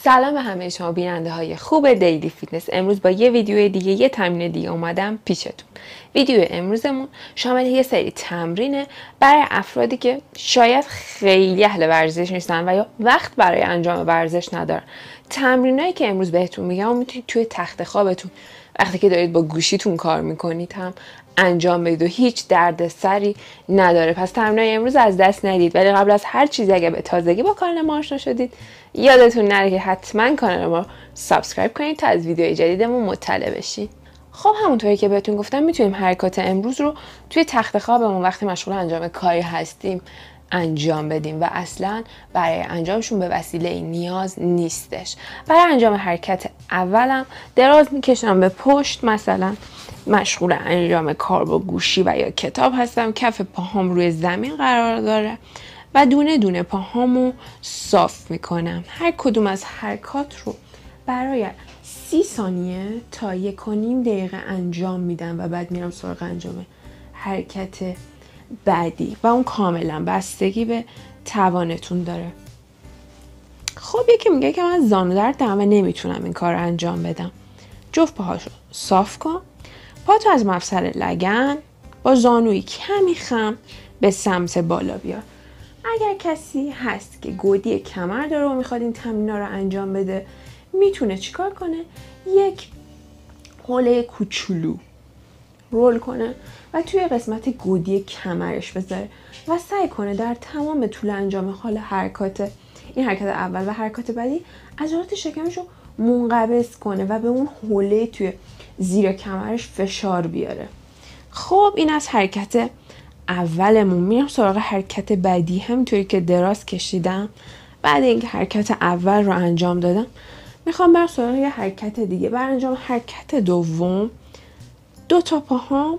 سلام به همه شما بیننده های خوب دیلی فیتنس. امروز با یه ویدیو دیگه، یه تمرین دیگه اومدم پیشتون. ویدیو امروزمون شامل یه سری تمرینه برای افرادی که شاید خیلی اهل ورزش نیستن و یا وقت برای انجام ورزش ندارن. تمرینایی که امروز بهتون میگم میتونید توی تخت خوابتون وقتی که دارید با گوشیتون کار میکنید هم انجام بدید و هیچ دردسری نداره. پس تمرینای امروز از دست ندید. ولی قبل از هر چیزی اگه به تازگی با کانال ما آشنا شدید یادتون نره که حتما کانال ما سابسکرایب کنید تا از ویدیوهای جدیدمون مطلع بشید. خب همونطوری که بهتون گفتم میتونیم حرکات امروز رو توی تخت خوابمون وقتی مشغول انجام کاری هستیم انجام بدیم و اصلا برای انجامشون به وسیله نیاز نیستش. برای انجام حرکت اولم دراز میکشم به پشت، مثلا مشغول انجام کار با گوشی و یا کتاب هستم، کف پاهام روی زمین قرار داره و دونه دونه پاهامو صاف میکنم. هر کدوم از حرکات رو برای 30 ثانیه تا 1.5 دقیقه انجام میدم و بعد میرم سراغ انجام حرکت بعدی و اون کاملا بستگی به توانتون داره. خب یکی میگه که من زانو درد دارم و نمیتونم این کار رو انجام بدم. جفت پاهاشو صاف کن، پاتو از مفصل لگن با زانوی کمی خم به سمت بالا بیار. اگر کسی هست که گودی کمر داره و میخواد این تمرینا رو انجام بده میتونه چیکار کنه؟ یک حوله کوچولو رول کنه و توی قسمت گودی کمرش بذاره و سعی کنه در تمام طول انجام حال این حرکت اول و حرکات بعدی عضلات شکمش رو منقبض کنه و به اون حوله توی زیر کمرش فشار بیاره. خب این از حرکت اولمون. میرم سراغ حرکت بعدی. همینطوری که دراز کشیدم بعد اینکه حرکت اول رو انجام دادم میخوام برم سراغ یه حرکت دیگه. برای انجام حرکت دوم 2 تا پاهام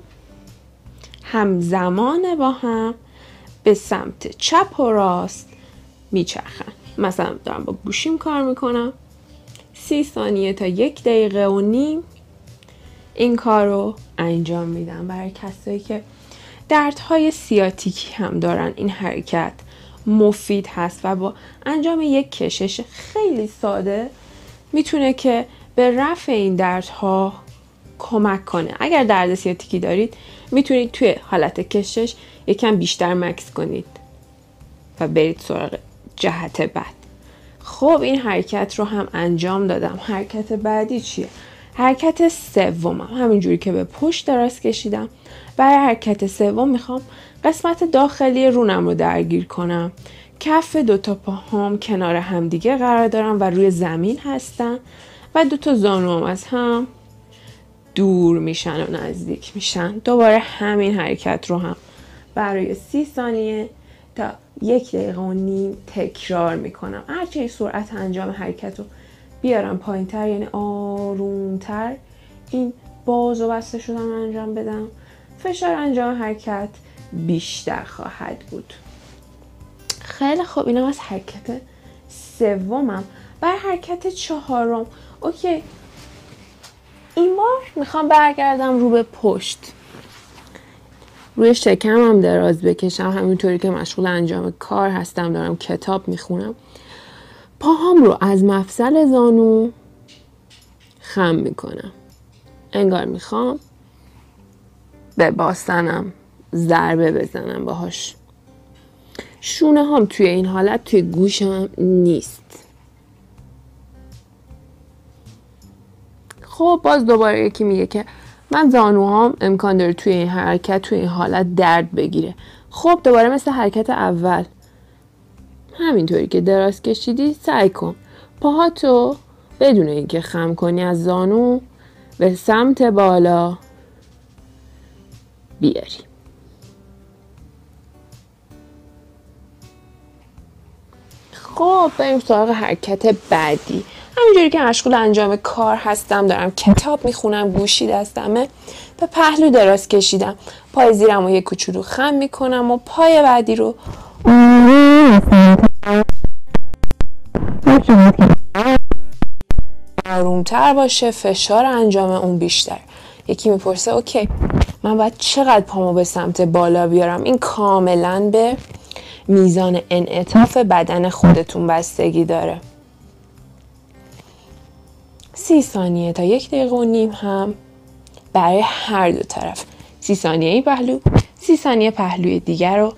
همزمان با هم به سمت چپ و راست میچرخن. مثلا دارم با گوشیم کار میکنم، 30 ثانیه تا 1.5 دقیقه این کار رو انجام میدم. برای کسایی که دردهای سیاتیکی هم دارن این حرکت مفید هست و با انجام یک کشش خیلی ساده میتونه که به رفع این دردها کمک کنه. اگر درد سیاتیکی دارید میتونید توی حالت کشش یکم بیشتر مکس کنید و برید سراغ جهت بعد. خب این حرکت رو هم انجام دادم. حرکت بعدی چیه؟ حرکت سومم همینجوری که به پشت دراز کشیدم. برای حرکت سوم میخوام قسمت داخلی رونم رو درگیر کنم. کف 2 تا پاهام کنار همدیگه قرار دارم و روی زمین هستن و 2 تا زانوام از هم دور میشن و نزدیک میشن. دوباره همین حرکت رو هم برای 30 ثانیه تا 1.5 دقیقه تکرار میکنم. هرچی سرعت انجام حرکت رو بیارم پایین تر، یعنی آرومتر این باز و بسته شدن انجام بدم، فشار انجام حرکت بیشتر خواهد بود. خیلی خوب، اینم از حرکت سومم. برای حرکت چهارم اوکی، این بار میخوام برگردم رو به پشت، روی شکمم دراز بکشم همینطوری که مشغول انجام کار هستم، دارم کتاب میخونم. پاهام رو از مفصل زانو خم میکنم، انگار میخوام به باستنم ضربه بزنم باهاش. شونه هم توی این حالت توی گوشم نیست. خب باز دوباره یکی میگه که من زانوهام امکان داره توی این حرکت توی این حالت درد بگیره. خب دوباره مثل حرکت اول همینطوری که دراز کشیدی سعی کن پاهاتو بدون اینکه خم کنی از زانو به سمت بالا بیاری. خب بریم سراغ حرکت بعدی. همینجوری که مشغول انجام کار هستم، دارم کتاب میخونم، گوشی دستمه، به پهلو دراز کشیدم، پای زیرم رو یک کوچولو خم میکنم و پای بعدی رو آرومتر باشه، فشار انجام اون بیشتر. یکی میپرسه اوکی من باید چقدر پامو به سمت بالا بیارم؟ این کاملا به میزان انعطاف بدن خودتون بستگی داره. 30 ثانیه تا 1 دقیقه و نیم هم برای هر دو طرف. 30 ثانیه این پهلو، 30 ثانیه پهلوی دیگر رو.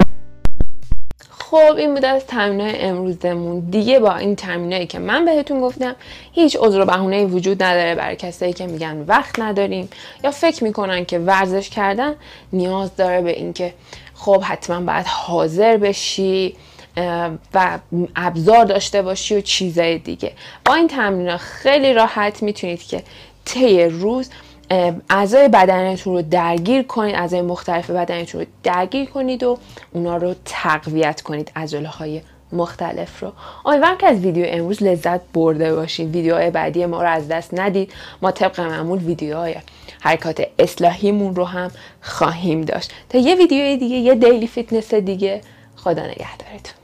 خب این بود از تمرین‌های امروزمون. دیگه با این تمرینایی که من بهتون گفتم هیچ عذر و بهونه‌ای وجود نداره برای کسایی که میگن وقت نداریم یا فکر میکنن که ورزش کردن نیاز داره به اینکه خب حتما باید حاضر بشی و ابزار داشته باشی و چیزای دیگه. با این تمرین‌ها خیلی راحت میتونید که طی روز اعضای بدنتون رو درگیر کنید، اعضای مختلف بدنتون رو درگیر کنید و اونا رو تقویت کنید، عضله‌های مختلف رو. امیدوارم که از ویدیو امروز لذت برده باشید. ویدیوهای بعدی ما رو از دست ندید. ما طبق معمول ویدیوهای حرکات اصلاحیمون رو هم خواهیم داشت. تا یه ویدیو دیگه، یه دیلی فیتنس دیگه. خدا نگهدارتون.